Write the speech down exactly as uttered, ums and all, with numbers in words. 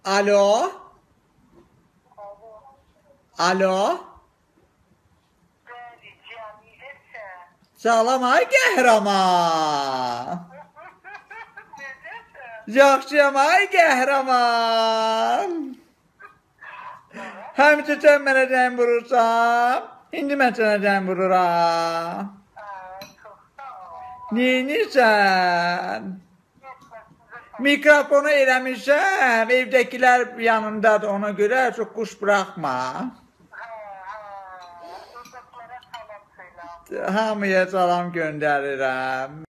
Alo? Alo? Bəli, Cəmiləsən. Salam ay qəhrəman. Necəsən? Yaxşıyam ay qəhrəman. Həmişə sən mənə zəng vurursan. İndi mən sənə zəng vururam. Çox sağ ol. Neynirsən? Mikrofonu eləmişəm, evdəkilər yanındadır, ona görə çox quş buraxma. Hə, hə. Uşaqlara salam söyləm. Hamıya salam göndərirəm.